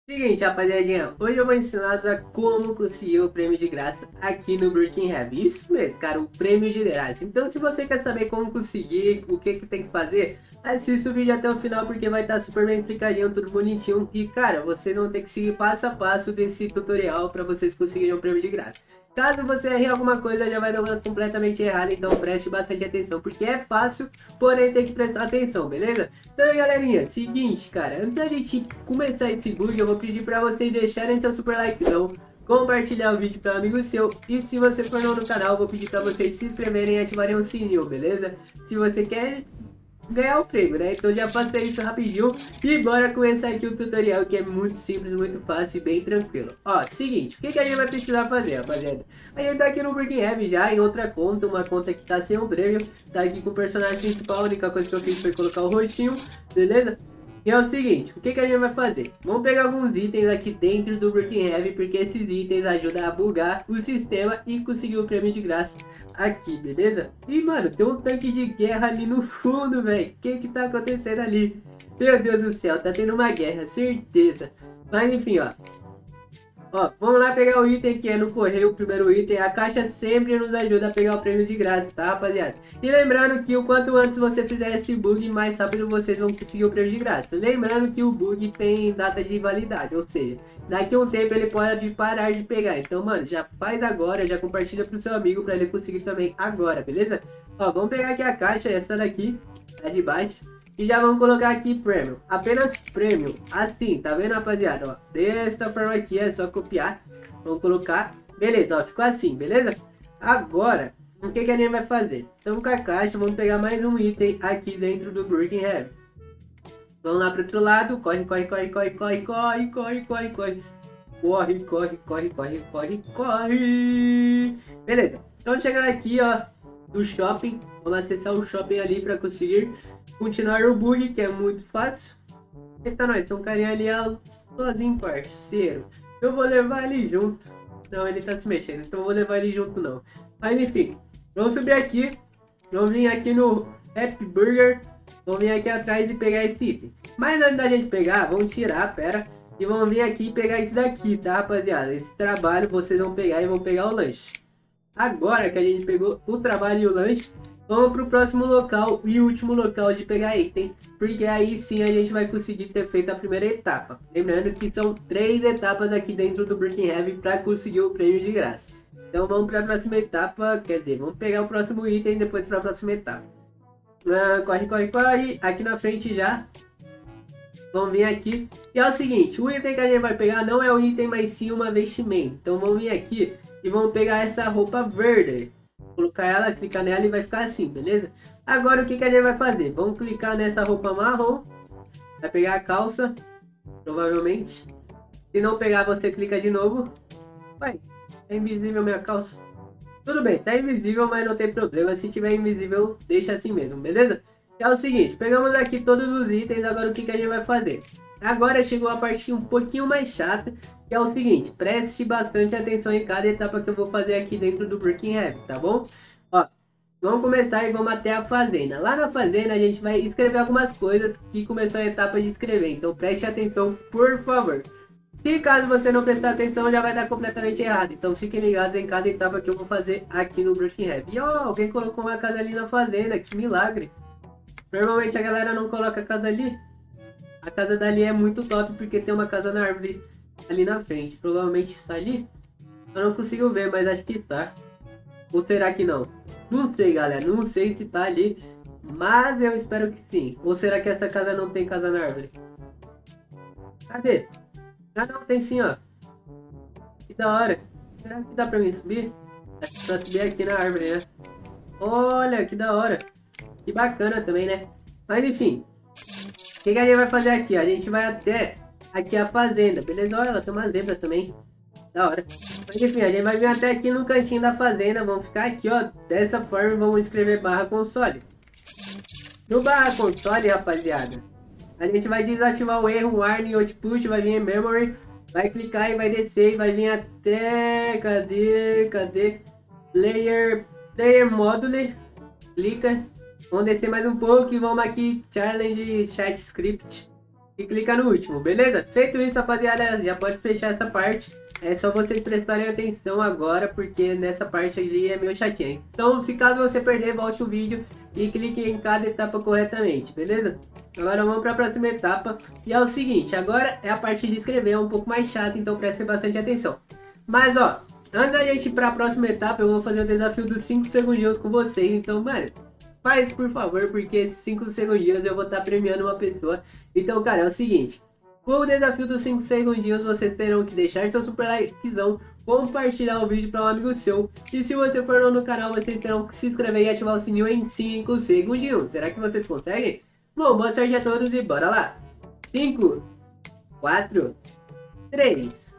Seguinte, rapaziadinha, hoje eu vou ensinar a como conseguir o prêmio de graça aqui no Brookhaven. Isso mesmo, cara, o prêmio de graça. Então, se você quer saber como conseguir, o que tem que fazer, assista o vídeo até o final porque vai estar super bem explicadinho, tudo bonitinho. E, cara, vocês vão ter que seguir passo a passo desse tutorial para vocês conseguirem o prêmio de graça. Caso você erre alguma coisa, já vai dar completamente errado, então preste bastante atenção, porque é fácil, porém tem que prestar atenção, beleza? Então aí, galerinha, seguinte, cara, antes da gente começar esse bug, eu vou pedir pra vocês deixarem seu super likezão, compartilhar o vídeo para um amigo seu, e se você for novo no canal, eu vou pedir pra vocês se inscreverem e ativarem o sininho, beleza? Se você quer ganhar o prêmio, né? Então já passei isso rapidinho e bora começar aqui o tutorial, que é muito simples, muito fácil e bem tranquilo. Ó, seguinte, o que a gente vai precisar fazer, rapaziada? A gente tá aqui no Brookhaven já em outra conta, uma conta que tá sem o prêmio, tá aqui com o personagem principal, a única coisa que eu fiz foi colocar o rostinho, beleza? E é o seguinte, o que a gente vai fazer? Vamos pegar alguns itens aqui dentro do Brookhaven, porque esses itens ajudam a bugar o sistema e conseguir o prêmio de graça aqui, beleza? E, mano, tem um tanque de guerra ali no fundo, velho. O que tá acontecendo ali? Meu Deus do céu, tá tendo uma guerra, certeza. Mas, enfim, ó. Ó, vamos lá pegar o item que é no correio, o primeiro item. A caixa sempre nos ajuda a pegar o prêmio de graça, tá, rapaziada? E lembrando que o quanto antes você fizer esse bug, mais rápido vocês vão conseguir o prêmio de graça. Lembrando que o bug tem data de validade, ou seja, daqui a um tempo ele pode parar de pegar. Então, mano, já faz agora, já compartilha pro seu amigo pra ele conseguir também agora, beleza? Ó, vamos pegar aqui a caixa, essa daqui, tá de baixo. E já vamos colocar aqui Premium, apenas Premium, assim, tá vendo, rapaziada, ó, desta forma aqui, é só copiar, vamos colocar, beleza, ó, ficou assim, beleza? Agora, o que a gente vai fazer? Estamos com a caixa, vamos pegar mais um item aqui dentro do Brookhaven. Vamos lá pro outro lado, corre, corre, corre, corre, corre, corre, corre, corre, corre, corre, corre, corre, corre, corre, corre, beleza, então chegando aqui, ó, do shopping, vamos acessar o shopping ali para conseguir continuar o bug, que é muito fácil. Eita, nós, tem um carinha ali sozinho, parceiro. Eu vou levar ele junto. Não, ele tá se mexendo, então eu vou levar ele junto não. Mas enfim, vamos subir aqui. Vamos vir aqui no Happy Burger. Vamos vir aqui atrás e pegar esse item. Mas antes da gente pegar, vamos tirar, pera. E vamos vir aqui e pegar isso daqui, tá, rapaziada? Esse trabalho vocês vão pegar e vão pegar o lanche. Agora que a gente pegou o trabalho e o lanche, vamos pro próximo local e último local de pegar item, porque aí sim a gente vai conseguir ter feito a primeira etapa. Lembrando que são 3 etapas aqui dentro do Brookhaven para conseguir o prêmio de graça. Então vamos para a próxima etapa, quer dizer, vamos pegar o próximo item e depois para a próxima etapa. Corre, corre, corre, aqui na frente já. Vamos vir aqui, e é o seguinte, o item que a gente vai pegar não é o item, mas sim uma vestimenta. Então vamos vir aqui e vamos pegar essa roupa verde. Colocar ela, clicar nela e vai ficar assim, beleza? Agora o que a gente vai fazer? Vamos clicar nessa roupa marrom. Vai pegar a calça, provavelmente. Se não pegar, você clica de novo. Vai, é invisível minha calça. Tudo bem, tá invisível, mas não tem problema. Se tiver invisível, deixa assim mesmo, beleza? É o seguinte, pegamos aqui todos os itens. Agora o que a gente vai fazer? Agora chegou a parte um pouquinho mais chata, que é o seguinte, preste bastante atenção em cada etapa que eu vou fazer aqui dentro do Brookhaven, tá bom? Ó, vamos começar e vamos até a fazenda. Lá na fazenda a gente vai escrever algumas coisas que começou a etapa de escrever, então preste atenção, por favor. Se caso você não prestar atenção, já vai dar completamente errado, então fiquem ligados em cada etapa que eu vou fazer aqui no Brookhaven. E ó, alguém colocou uma casa ali na fazenda, que milagre. Normalmente a galera não coloca a casa ali. A casa dali é muito top porque tem uma casa na árvore ali na frente. Provavelmente está ali. Eu não consigo ver, mas acho que está. Ou será que não? Não sei, galera. Não sei se está ali. Mas eu espero que sim. Ou será que essa casa não tem casa na árvore? Cadê? Ah, não, tem sim, ó. Que da hora. Será que dá pra mim subir? Acho que pra subir aqui na árvore, né? Olha, que da hora. Que bacana também, né? Mas enfim. O que a gente vai fazer aqui? A gente vai até aqui a fazenda, beleza? Olha, ela tem uma zebra também. Da hora. Mas enfim, a gente vai vir até aqui no cantinho da fazenda. Vamos ficar aqui, ó. Dessa forma, vamos escrever barra console. No barra console, rapaziada, a gente vai desativar o erro warning output. Vai vir em memory. Vai clicar e vai descer. E vai vir até... Cadê? Player module. Clica. Vamos descer mais um pouco e vamos aqui, challenge chat script. e clica no último, beleza? Feito isso, rapaziada, já pode fechar essa parte. É só vocês prestarem atenção agora, porque nessa parte ali é meio chatinho. Então, se caso você perder, volte o vídeo e clique em cada etapa corretamente, beleza? Agora vamos para a próxima etapa. E é o seguinte, agora é a parte de escrever, é um pouco mais chato, então prestem bastante atenção. Mas, ó, antes da gente ir para a próxima etapa, eu vou fazer o desafio dos 5 segundinhos com vocês. Então, mano, faz por favor, porque esses 5 segundinhos eu vou estar premiando uma pessoa. Então, cara, é o seguinte. O desafio dos 5 segundinhos, vocês terão que deixar seu super likezão, compartilhar o vídeo para um amigo seu. E se você for novo no canal, vocês terão que se inscrever e ativar o sininho em 5 segundinhos. Será que vocês conseguem? Bom, boa sorte a todos e bora lá. 5, 4, 3,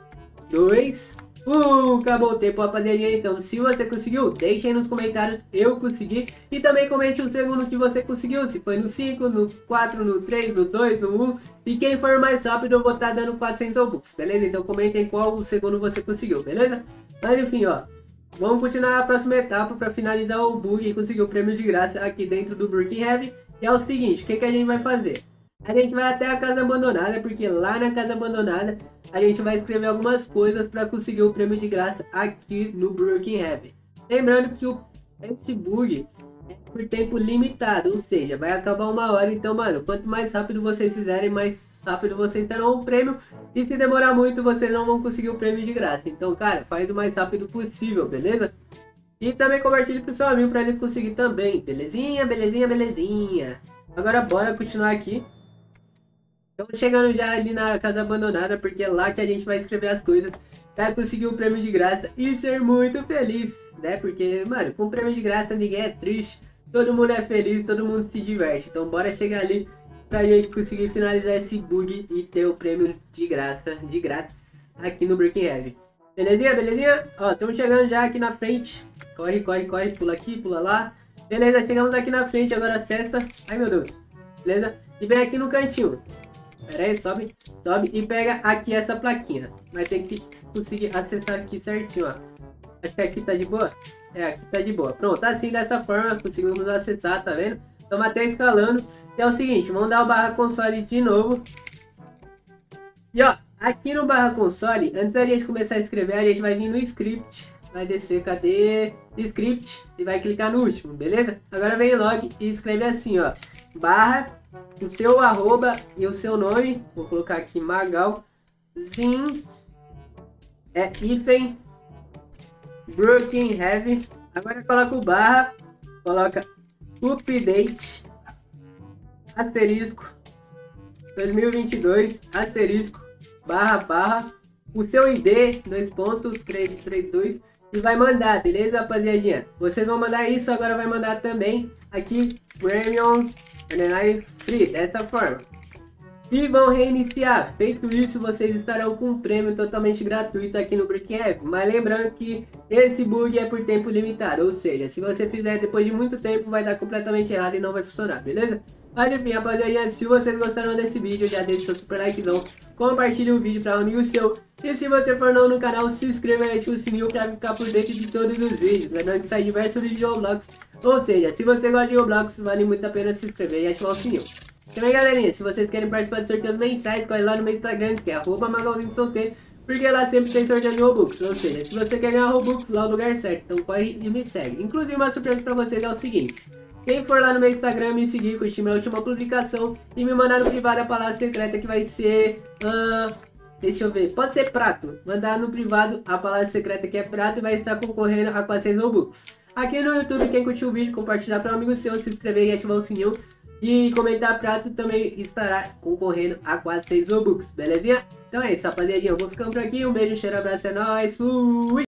2, 1. Acabou o tempo, rapaziada. Então, se você conseguiu, deixe aí nos comentários, eu consegui. E também comente o segundo que você conseguiu. Se foi no 5, no 4, no 3, no 2, no 1. E quem for mais rápido, eu vou estar dando 400 Robux, beleza? Então comentem qual o segundo você conseguiu, beleza? Mas enfim, ó. Vamos continuar a próxima etapa para finalizar o bug e conseguir o prêmio de graça aqui dentro do Burking Heavy. E é o seguinte, o que a gente vai fazer? A gente vai até a casa abandonada, porque lá na casa abandonada a gente vai escrever algumas coisas para conseguir o prêmio de graça aqui no Burking Heavy. Lembrando que esse bug é por tempo limitado, ou seja, vai acabar 1 hora. Então, mano, quanto mais rápido vocês fizerem, mais rápido vocês terão o prêmio. E se demorar muito, vocês não vão conseguir o prêmio de graça. Então, cara, faz o mais rápido possível, beleza? E também compartilhe pro seu amigo para ele conseguir também, belezinha, belezinha, belezinha. Agora bora continuar aqui. Estamos chegando já ali na casa abandonada, porque é lá que a gente vai escrever as coisas para conseguir o prêmio de graça e ser muito feliz, né? Porque, mano, com o prêmio de graça ninguém é triste, todo mundo é feliz, todo mundo se diverte. Então bora chegar ali pra gente conseguir finalizar esse bug e ter o prêmio de graça, de grátis, aqui no Burking Heavy. Belezinha, belezinha? Ó, estamos chegando já aqui na frente. Corre, corre, corre, pula aqui, pula lá. Beleza, chegamos aqui na frente, agora acessa. Ai, meu Deus. Beleza? E vem aqui no cantinho. Pera aí, sobe, sobe e pega aqui essa plaquinha. Mas tem que conseguir acessar aqui certinho, ó. Acho que aqui tá de boa. É, aqui tá de boa. Pronto, assim, dessa forma, conseguimos acessar, tá vendo? Estamos até escalando. E é o seguinte, vamos dar o barra console de novo. E ó, aqui no barra console, antes da gente começar a escrever, a gente vai vir no script. Vai descer, cadê? Script. E vai clicar no último, beleza? Agora vem log e escreve assim, ó. Barra, o seu arroba e o seu nome. Vou colocar aqui Magal. Zin. É hífen. Burking Heavy. Agora coloca o barra. Coloca update. Asterisco. 2022. Asterisco. Barra. O seu ID. 2.332. E vai mandar, beleza, rapaziadinha? Vocês vão mandar isso, agora vai mandar também aqui Premium Free, dessa forma. E vão reiniciar. Feito isso, vocês estarão com um prêmio totalmente gratuito aqui no Burking Heavy. Mas lembrando que esse bug é por tempo limitado, ou seja, se você fizer depois de muito tempo, vai dar completamente errado e não vai funcionar, beleza? Mas enfim, rapaziada, se vocês gostaram desse vídeo, já deixa seu super likezão, compartilhe o vídeo para um amigo seu. E se você for novo no canal, se inscreva e ative o sininho para ficar por dentro de todos os vídeos. Lembrando que sai diversos vídeos de Roblox, ou seja, se você gosta de Roblox, vale muito a pena se inscrever e ativar o sininho. Também, galerinha, se vocês querem participar de sorteios mensais, corre lá no meu Instagram, que é @magalzinho_t, porque lá sempre tem sorteio de Robux. Ou seja, se você quer ganhar Robux, lá é o lugar certo, então corre e me segue. Inclusive, uma surpresa para vocês é o seguinte. Quem for lá no meu Instagram me seguir, curtir minha última publicação e me mandar no privado a palavra secreta que vai ser... deixa eu ver, pode ser prato. Mandar no privado a palavra secreta que é prato e vai estar concorrendo a 400 Robux. Aqui no YouTube, quem curtiu o vídeo, compartilhar para um amigo seu, se inscrever e ativar o sininho. E comentar prato também estará concorrendo a 400 Robux, belezinha? Então é isso, rapaziadinha, eu vou ficando por aqui. Um beijo, um cheiro, abraço, é nóis, fui!